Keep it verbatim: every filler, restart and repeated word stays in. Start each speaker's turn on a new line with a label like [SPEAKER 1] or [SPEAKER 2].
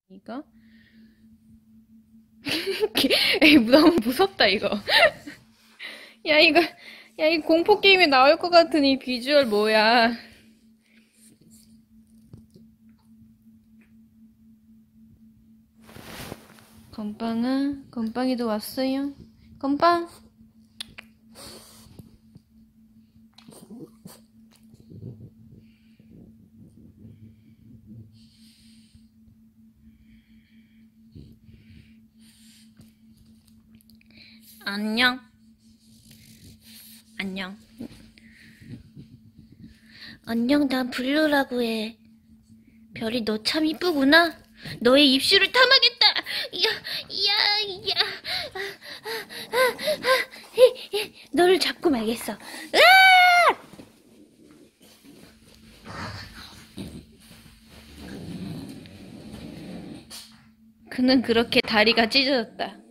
[SPEAKER 1] 이거? 에이, 너무 무섭다, 이거. 야, 이거, 야, 이 공포게임에 나올 것 같은 이 비주얼 뭐야. 건빵아, 건빵이도 왔어요? 건빵! 안녕. 안녕. 안녕, 난 블루라고 해. 별이 너 참 이쁘구나. 너의 입술을 탐하겠다. 이야, 이야, 이야. 아, 아, 아, 아. 히, 히. 너를 잡고 말겠어. 으아! 그는 그렇게 다리가 찢어졌다.